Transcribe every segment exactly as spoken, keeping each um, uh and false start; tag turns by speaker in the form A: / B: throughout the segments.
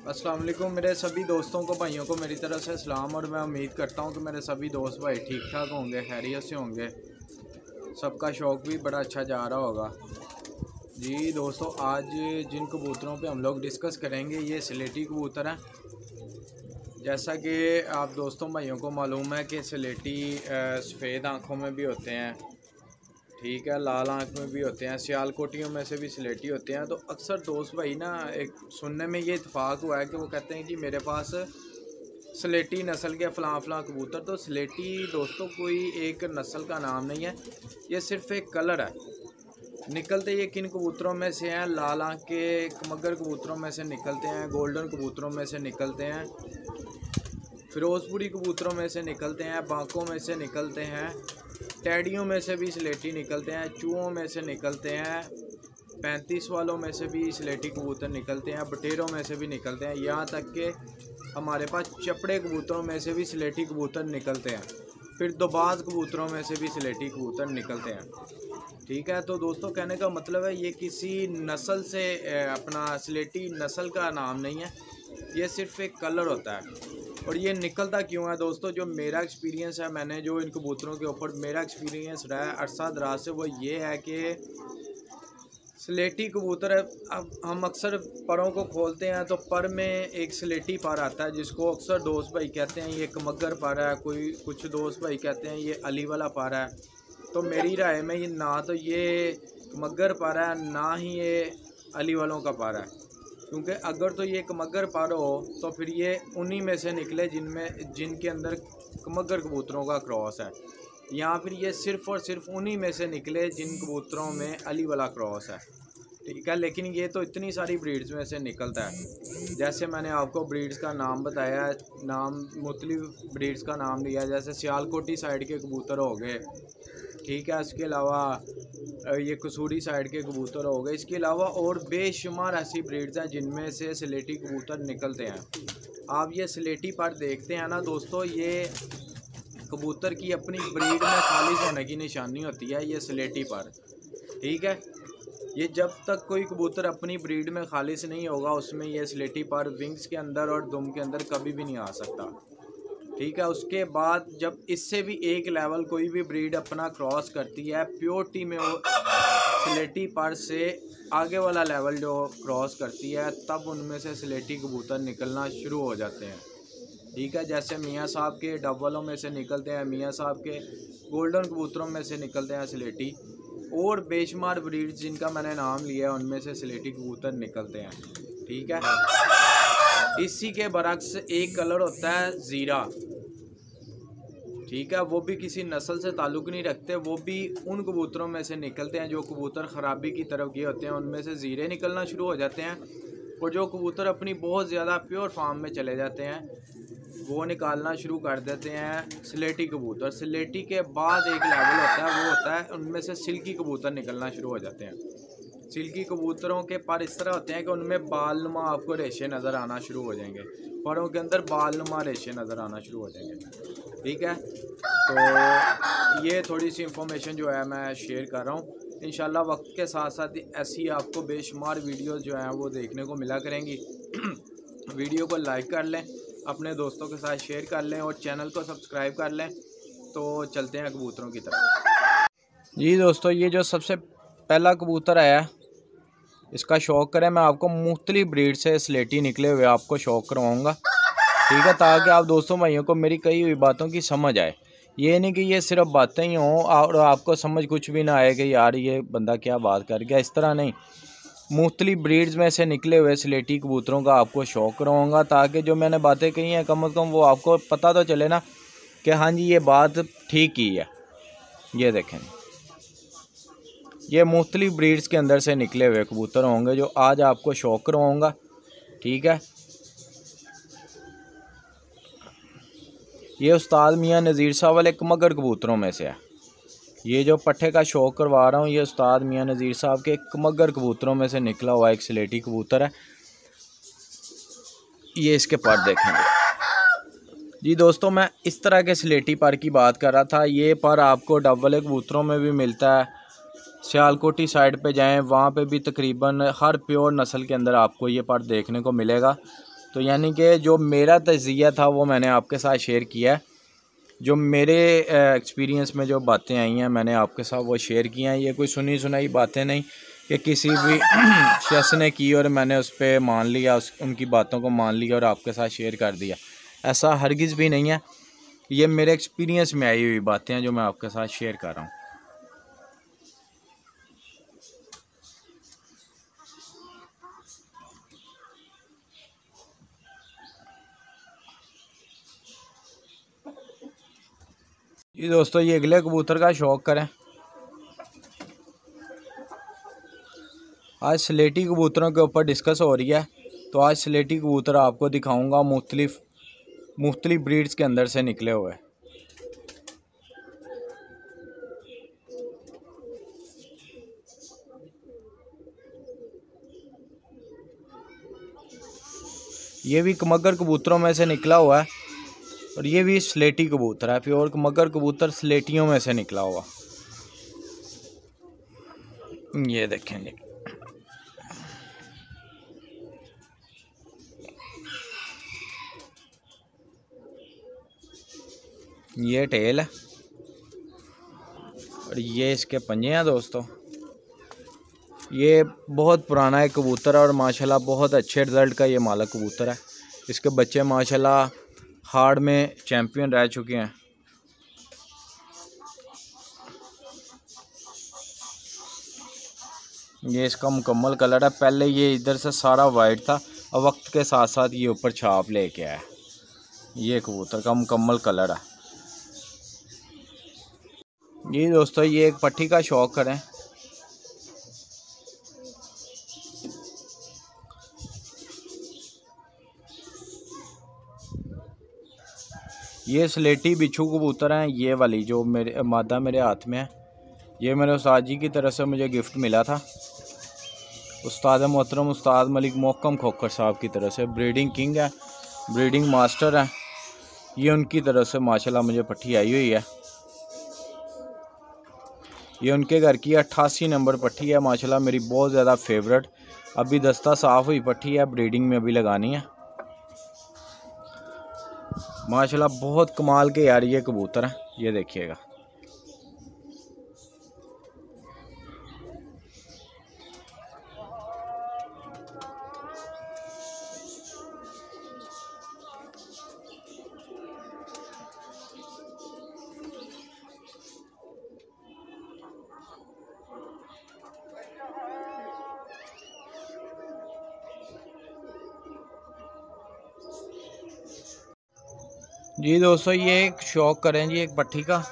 A: अस्सलाम वालेकुम मेरे सभी दोस्तों को भाइयों को मेरी तरफ से सलाम। और मैं उम्मीद करता हूं कि मेरे सभी दोस्त भाई ठीक ठाक होंगे, खैरियत से होंगे, सबका शौक़ भी बड़ा अच्छा जा रहा होगा। जी दोस्तों, आज जिन कबूतरों पे हम लोग डिस्कस करेंगे ये स्लेटी कबूतर हैं। जैसा कि आप दोस्तों भाइयों को मालूम है कि स्लेटी सफ़ेद आँखों में भी होते हैं, ठीक है, लाल आँख में भी होते हैं, सियालकोटियों में से भी स्लेटी होते हैं। तो अक्सर दोस्त भाई ना एक सुनने में ये इत्तेफाक हुआ है कि वो कहते हैं कि मेरे पास स्लेटी नस्ल के फ़लाँ फ़लाँ कबूतर। तो स्लेटी दोस्तों कोई एक नस्ल का नाम नहीं है, ये सिर्फ़ एक कलर है। निकलते ये किन कबूतरों में से हैं? लाल आँख के कमगर कबूतरों में से निकलते हैं, गोल्डन कबूतरों में से निकलते हैं, फिरोज़पुरी कबूतरों में से निकलते हैं, बांकों में से निकलते हैं, टैडियों में से भी स्लेटी निकलते हैं, चूहों में से निकलते हैं, पैंतीस वालों में से भी स्लेटी कबूतर निकलते हैं, बटेरों में से भी निकलते हैं, यहाँ तक कि हमारे पास चपड़े कबूतरों में से भी स्लेटी कबूतर निकलते हैं, फिर दोबाज कबूतरों में से भी स्लेटी कबूतर निकलते हैं। ठीक है, तो दोस्तों कहने का मतलब है ये किसी नस्ल से अपना स्लेटी नस्ल का नाम नहीं है, ये सिर्फ एक कलर होता है। और ये निकलता क्यों है दोस्तों? जो मेरा एक्सपीरियंस है, मैंने जो इन कबूतरों के ऊपर मेरा एक्सपीरियंस रहा है अरसा दराज से, वो ये है कि स्लेटी कबूतर है। अब हम अक्सर परों को खोलते हैं तो पर में एक स्लेटी पर आता है, जिसको अक्सर दोस्त भाई कहते हैं ये कमगर पर है, कोई कुछ दोस्त भाई कहते हैं ये अली वाला पर है। तो मेरी राय में ये ना तो ये कमगर पर है, ना ही ये अली वालों का पर है, क्योंकि अगर तो ये कमगर पर हो तो फिर ये उन्हीं में से निकले जिनमें जिनके अंदर कमगर कबूतरों का क्रॉस है, या फिर ये सिर्फ़ और सिर्फ उन्हीं में से निकले जिन कबूतरों में अली वाला क्रॉस है। ठीक है, लेकिन ये तो इतनी सारी ब्रीड्स में से निकलता है। जैसे मैंने आपको ब्रीड्स का नाम बताया, नाम मुख्तलिफ ब्रीड्स का नाम लिया, जैसे सियालकोटी साइड के कबूतर हो गए, ठीक है, इसके अलावा ये कसूरी साइड के कबूतर हो गए, इसके अलावा और बेशुमार ऐसी ब्रीड्स हैं जिनमें से स्लेटी कबूतर निकलते हैं। आप ये स्लेटी पर देखते हैं ना दोस्तों, ये कबूतर की अपनी ब्रीड में खालिश होने की निशानी होती है ये स्लेटी पर। ठीक है, ये जब तक कोई कबूतर अपनी ब्रीड में खालिश नहीं होगा उसमें ये स्लेटी पर विंग्स के अंदर और दुम के अंदर कभी भी नहीं आ सकता। ठीक है, उसके बाद जब इससे भी एक लेवल कोई भी ब्रीड अपना क्रॉस करती है प्योरिटी में, वो स्लेटी पर से आगे वाला लेवल जो क्रॉस करती है, तब उनमें से स्लेटी कबूतर निकलना शुरू हो जाते हैं। ठीक है, जैसे मियाँ साहब के डबलों में से निकलते हैं, मियाँ साहब के गोल्डन कबूतरों में से निकलते हैं स्लेटी, और बेशुमार ब्रीड्स जिनका मैंने नाम लिया है उनमें से स्लेटी कबूतर निकलते हैं। ठीक है, इसी के बरक्स एक कलर होता है ज़ीरा। ठीक है, वो भी किसी नस्ल से ताल्लुक़ नहीं रखते, वो भी उन कबूतरों में से निकलते हैं जो कबूतर ख़राबी की तरफ गए होते हैं, उनमें से ज़ीरे निकलना शुरू हो जाते हैं। और जो कबूतर अपनी बहुत ज़्यादा प्योर फार्म में चले जाते हैं वो निकालना शुरू कर देते हैं स्लेटी कबूतर। स्लेटी के बाद एक लेवल होता है, वो होता है उनमें से सिल्की कबूतर निकलना शुरू हो जाते हैं। सिल्की कबूतरों के पर इस तरह होते हैं कि उनमें बालनुमा आपको रेशे नज़र आना शुरू हो जाएंगे, परों के अंदर बालनुमा रेशे नज़र आना शुरू हो जाएंगे। ठीक है, तो ये थोड़ी सी इंफॉर्मेशन जो है मैं शेयर कर रहा हूँ। इंशाल्लाह वक्त के साथ साथ ऐसी आपको बेशुमार वीडियोस जो हैं वो देखने को मिला करेंगी। वीडियो को लाइक कर लें, अपने दोस्तों के साथ शेयर कर लें और चैनल को सब्सक्राइब कर लें। तो चलते हैं कबूतरों की तरफ। जी दोस्तों, ये जो सबसे पहला कबूतर आया इसका शौक़ करें, मैं आपको मुख्तलिफ ब्रीड से स्लेटी निकले हुए आपको शौक़ करवाऊँगा। ठीक है, ताकि आप दोस्तों भाइयों को मेरी कही हुई बातों की समझ आए। ये नहीं कि ये सिर्फ बातें ही हों और आपको समझ कुछ भी ना आए कि यार ये बंदा क्या बात कर गया, इस तरह नहीं। मुख्तलिफ ब्रीड्स में से निकले हुए स्लेटी कबूतरों का आपको शौक़ करवाऊँगा, ताकि जो मैंने बातें कही हैं कम अज़ कम वो आपको पता तो चले ना कि हाँ जी ये बात ठीक ही है। ये देखें, ये मुख्तलिफ ब्रीड्स के अंदर से निकले हुए कबूतर होंगे जो आज आपको शौक़ करवाऊँगा। ठीक है, ये उस्ताद मियाँ नज़ीर साहब वाले कमगर कबूतरों में से है। ये जो पट्ठे का शौक़ करवा रहा हूँ ये उस्ताद मियाँ नज़ीर साहब के कमगर कबूतरों में से निकला हुआ एक स्लेटी कबूतर है। ये इसके पर देखेंगे। जी दोस्तों, मैं इस तरह के स्लेटी पर की बात कर रहा था। ये पर आपको डबल कबूतरों में भी मिलता है, सियालकोटी साइड पे जाएं वहाँ पे भी तकरीबन हर प्योर नस्ल के अंदर आपको ये पर देखने को मिलेगा। तो यानी कि जो मेरा तज़किया था वो मैंने आपके साथ शेयर किया है। जो मेरे एक्सपीरियंस में जो बातें आई हैं मैंने आपके साथ वो शेयर किया हैं। ये कोई सुनी सुनाई बातें नहीं कि किसी भी शख्स ने की और मैंने उस पर मान लिया, उस उनकी बातों को मान लिया और आपके साथ शेयर कर दिया। ऐसा हरगिज़ भी नहीं है। ये मेरे एक्सपीरियंस में आई हुई बातें हैं जो मैं आपके साथ शेयर कर रहा हूँ। जी दोस्तों, ये अगले कबूतर का शौक़ करें। आज स्लेटी कबूतरों के ऊपर डिस्कस हो रही है। तो आज स्लेटी कबूतर आपको दिखाऊंगा मुख्तलिफ मुख्तलिफ ब्रीड्स के अंदर से निकले हुए। ये भी कमगर कबूतरों में से निकला हुआ है और ये भी स्लेटी कबूतर है। प्योर कमगर कबूतर स्लेटियों में से निकला हुआ। ये देखेंगे, ये टेल है और ये इसके पंजे हैं दोस्तों। ये बहुत पुराना एक कबूतर है और माशाल्लाह बहुत अच्छे रिज़ल्ट का ये मालक कबूतर है। इसके बच्चे माशाल्लाह हार्ड में चैम्पियन रह चुके हैं। ये इसका मुकम्मल कलर है। पहले ये इधर से सारा वाइट था और वक्त के साथ साथ ये ऊपर छाप लेके आया। ये कबूतर का मुकम्मल कलर है। ये दोस्तों, ये एक पट्टी का शौक़ करें। ये स्लेटी बिच्छू कबूतर हैं। ये वाली जो मेरे मादा मेरे हाथ में है, ये मेरे उस्ताद जी की तरफ से मुझे गिफ्ट मिला था। उस्ताद मोहतरम उस्ताद मलिक मोहकम खोखर साहब की तरफ से। ब्रीडिंग किंग है, ब्रीडिंग मास्टर है। ये उनकी तरफ से माशाल्लाह मुझे पट्टी आई हुई है। ये उनके घर की अट्ठासी नंबर पट्टी है। माशाल्लाह मेरी बहुत ज़्यादा फेवरेट। अभी दस्ता साफ़ हुई पट्टी है, ब्रीडिंग में अभी लगानी है। माशाल्लाह बहुत कमाल के यार ये कबूतर हैं। ये देखिएगा, जी दोस्तों, ये एक शौक़ करें जी एक पट्टी का।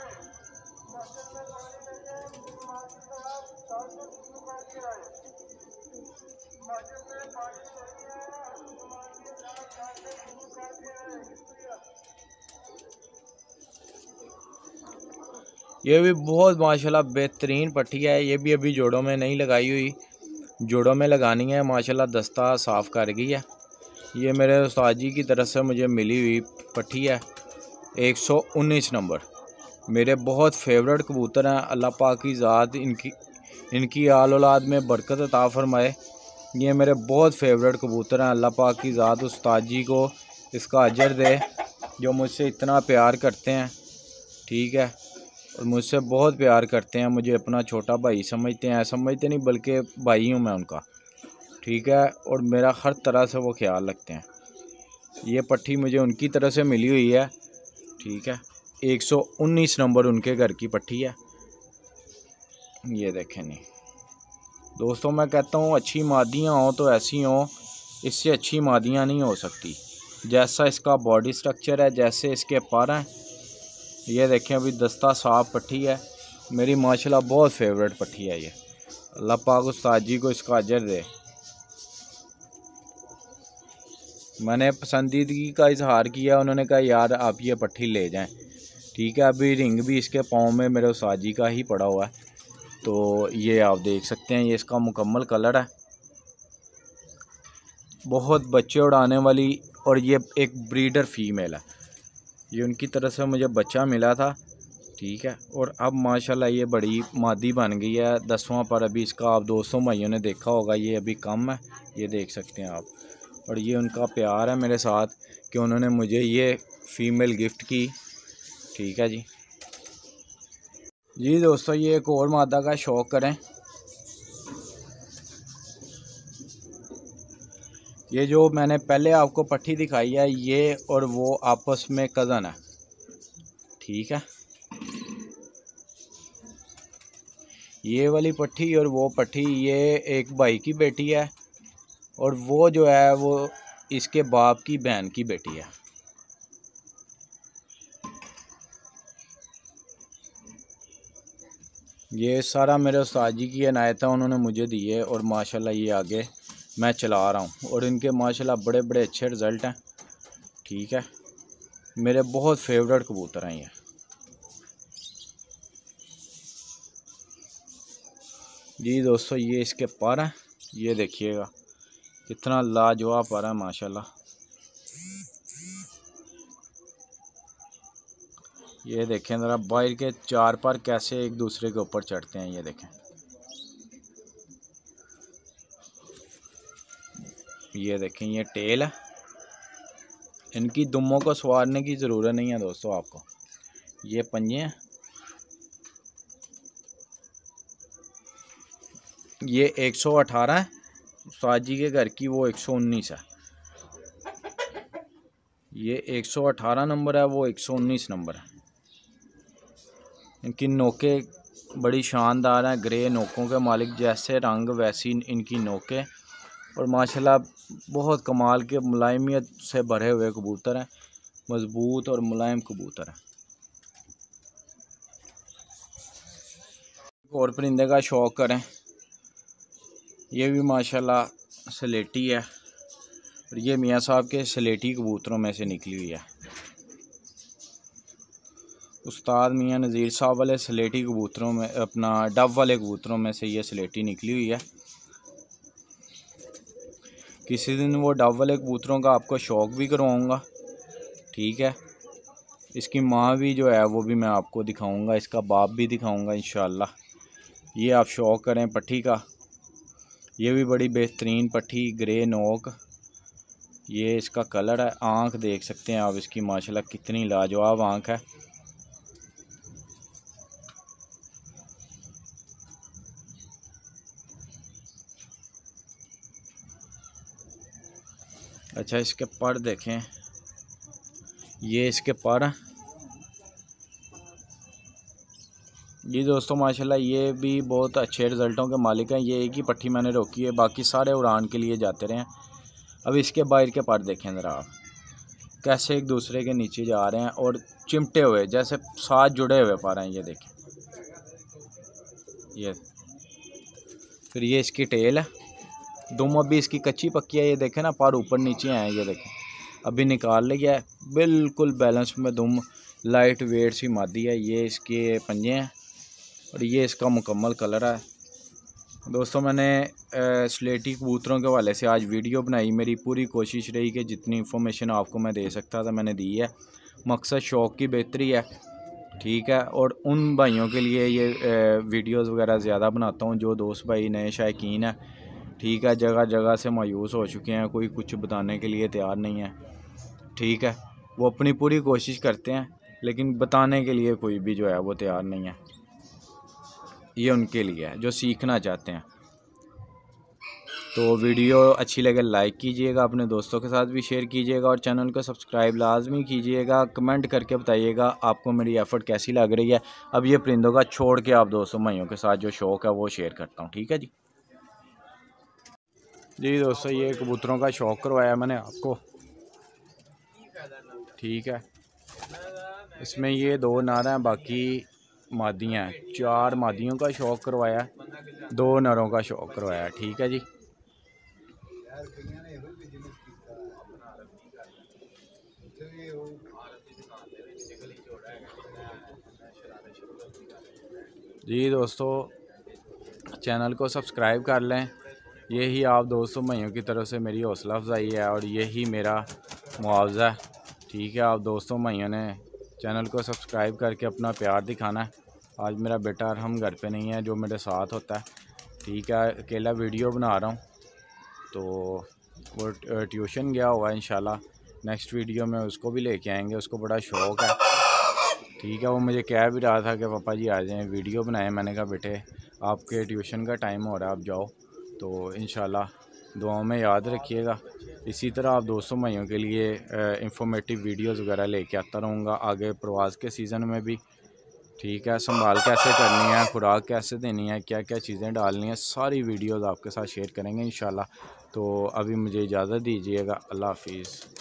A: ये भी बहुत माशाल्लाह बेहतरीन पट्टी है। ये भी अभी जोड़ों में नहीं लगाई हुई, जोड़ों में लगानी है। माशाल्लाह दस्ता साफ़ कर गई है। ये मेरे उस्ताद जी की तरफ से मुझे मिली हुई पट्टी है, एक सौ उन्नीस नंबर। मेरे बहुत फेवरेट कबूतर हैं। अल्लाह पाक की ज़ात इनकी इनकी आल औलाद में बरकत अता फरमाए। ये मेरे बहुत फेवरेट कबूतर हैं। अल्लाह पाक की ज़ात उस्ताद जी को इसका अजर दे जो मुझसे इतना प्यार करते हैं, ठीक है, और मुझसे बहुत प्यार करते हैं। मुझे अपना छोटा भाई समझते हैं, समझते नहीं बल्कि भाई हूँ मैं उनका, ठीक है, और मेरा हर तरह से वो ख्याल रखते हैं। ये पट्टी मुझे उनकी तरफ से मिली हुई है, ठीक है। एक सौ उन्नीस नंबर उनके घर की पट्टी है। ये देखें नहीं दोस्तों, मैं कहता हूँ अच्छी मादियाँ हों तो ऐसी हों, इससे अच्छी मादियाँ नहीं हो सकती। जैसा इसका बॉडी स्ट्रक्चर है, जैसे इसके पर हैं, ये देखें अभी दस्ता साफ पट्टी है। मेरी माशाल्लाह बहुत फेवरेट पट्टी है ये। अल्लाह पाक उस्ताद जी को इसका अजर दे। मैंने पसंदीदगी का इजहार किया, उन्होंने कहा यार आप ये पट्टी ले जाएं, ठीक है। अभी रिंग भी इसके पाँव में मेरे उस्ताद जी का ही पड़ा हुआ है। तो ये आप देख सकते हैं, ये इसका मुकम्मल कलर है। बहुत बच्चे उड़ाने वाली, और ये एक ब्रीडर फीमेल है। ये उनकी तरफ से मुझे बच्चा मिला था, ठीक है, और अब माशाल्लाह ये बड़ी मादी बन गई है। दसवां पर अभी इसका आप दोस्तों भाइयों ने देखा होगा, ये अभी कम है, ये देख सकते हैं आप। और ये उनका प्यार है मेरे साथ कि उन्होंने मुझे ये फ़ीमेल गिफ्ट की। ठीक है जी जी दोस्तों, ये एक और मादा का शौक़ करें। ये जो मैंने पहले आपको पट्टी दिखाई है, ये और वो आपस में कज़न है। ठीक है, ये वाली पट्टी और वो पट्टी, ये एक भाई की बेटी है और वो जो है वो इसके बाप की बहन की बेटी है। ये सारा मेरे उस्ताद जी की इनायत है, उन्होंने मुझे दी है और माशाल्लाह ये आगे मैं चला रहा हूँ और इनके माशाल्लाह बड़े बड़े अच्छे रिज़ल्ट हैं। ठीक है, मेरे बहुत फेवरेट कबूतर हैं ये। जी दोस्तों, ये इसके पर हैं, ये देखिएगा कितना लाजवाब पर है माशाल्लाह। ये देखें ज़रा बाहर के चार पर कैसे एक दूसरे के ऊपर चढ़ते हैं। ये देखें, ये देखें, ये टेल है। इनकी दुम्बों को सवारने की ज़रूरत नहीं है दोस्तों आपको। ये पंजे हैं, ये एक सौ अठारह है, उस्ताद जी के घर की वो एक सौ उन्नीस है। ये एक सौ अठारह नंबर है, वो एक सौ उन्नीस नंबर है। इनकी नोकें बड़ी शानदार हैं, ग्रे नोकों के मालिक, जैसे रंग वैसी इनकी नोकें और माशाल्लाह बहुत कमाल के मुलायमियत से भरे हुए कबूतर हैं, मज़बूत और मुलायम कबूतर हैं। और परिंदे का शौक़ करें, ये भी माशाल्लाह स्लेटी है और ये मियाँ साहब के स्लेटी कबूतरों में से निकली हुई है। उस्ताद मियाँ नज़ीर साहब वाले स्लेटी कबूतरों में, अपना डब वाले कबूतरों में से ये स्लेटी निकली हुई है। किसी दिन वो डब वाले कबूतरों का आपको शौक़ भी करवाऊँगा। ठीक है, इसकी माँ भी जो है वो भी मैं आपको दिखाऊँगा, इसका बाप भी दिखाऊँगा इंशाअल्लाह। ये आप शौक़ करें पट्टी का, ये भी बड़ी बेहतरीन पट्टी, ग्रे नोक। ये इसका कलर है, आँख देख सकते हैं आप इसकी माशाल्लाह कितनी लाजवाब आँख है। अच्छा, इसके पर देखें, ये इसके पर हैं। जी दोस्तों, माशाल्लाह ये भी बहुत अच्छे रिज़ल्टों के मालिक हैं। ये एक ही पट्टी मैंने रोकी है, बाकी सारे उड़ान के लिए जाते रहे हैं। अब इसके बाहर के पर देखें ज़रा आप, कैसे एक दूसरे के नीचे जा रहे हैं और चिमटे हुए जैसे साथ जुड़े हुए पर हैं। ये देखें, ये फिर ये इसकी टेल है। दुम अभी इसकी कच्ची पक्की है, ये देखें ना, पर ऊपर नीचे हैं। ये देखें, अभी निकाल लिया है, बिल्कुल बैलेंस में दुम, लाइट वेट सी मादी है। ये इसके पंजे हैं और ये इसका मुकम्मल कलर है। दोस्तों, मैंने स्लेटी कबूतरों के हवाले से आज वीडियो बनाई। मेरी पूरी कोशिश रही कि जितनी इन्फॉर्मेशन आपको मैं दे सकता था मैंने दी है। मकसद शौक़ की बेहतरी है। ठीक है, और उन भाइयों के लिए ये वीडियोस वगैरह ज़्यादा बनाता हूँ जो दोस्त भाई नए शायकीन हैं। ठीक है, जगह जगह से मायूस हो चुके हैं, कोई कुछ बताने के लिए तैयार नहीं है। ठीक है, वो अपनी पूरी कोशिश करते हैं लेकिन बताने के लिए कोई भी जो है वो तैयार नहीं है। ये उनके लिए है जो सीखना चाहते हैं। तो वीडियो अच्छी लगे लाइक कीजिएगा, अपने दोस्तों के साथ भी शेयर कीजिएगा और चैनल को सब्सक्राइब लाजमी कीजिएगा। कमेंट करके बताइएगा आपको मेरी एफ़र्ट कैसी लग रही है। अब ये परिंदों का छोड़ के आप दोस्तों भाइयों के साथ जो शौक़ है वो शेयर करता हूँ। ठीक है जी जी दोस्तों, ये कबूतरों का शौक़ करवाया मैंने आपको। ठीक है, इसमें ये दो नर हैं, बाकी मादियाँ हैं। चार मादियों का शौक़ करवाया, दो नरों का शौक़ करवाया। ठीक है जी, जी दोस्तों, चैनल को सब्सक्राइब कर लें। यही आप दोस्तों भाइयों की तरफ से मेरी हौसला अफजाई है और यही मेरा मुआवजा है। ठीक है, आप दोस्तों भाइयों ने चैनल को सब्सक्राइब करके अपना प्यार दिखाना है। आज मेरा बेटा अरहम घर पे नहीं है जो मेरे साथ होता है। ठीक है, अकेला वीडियो बना रहा हूँ, तो वो ट्यूशन गया हुआ है। इंशाल्लाह नेक्स्ट वीडियो में उसको भी लेके आएंगे, उसको बड़ा शौक़ है। ठीक है, वो मुझे कह भी रहा था कि पापा जी आ जाएं वीडियो बनाएं। मैंने कहा बेटे आपके ट्यूशन का टाइम हो रहा है, आप जाओ। तो इंशाल्लाह दुआओं में याद रखिएगा। इसी तरह आप दोस्तों भाइयों के लिए इंफॉर्मेटिव वीडियोस वगैरह लेके आता रहूँगा आगे प्रवास के सीज़न में भी। ठीक है, संभाल कैसे करनी है, खुराक कैसे देनी है, क्या क्या चीज़ें डालनी है, सारी वीडियोस आपके साथ शेयर करेंगे इंशाल्लाह। तो अभी मुझे इजाज़त दीजिएगा। अल्लाह हाफिज़।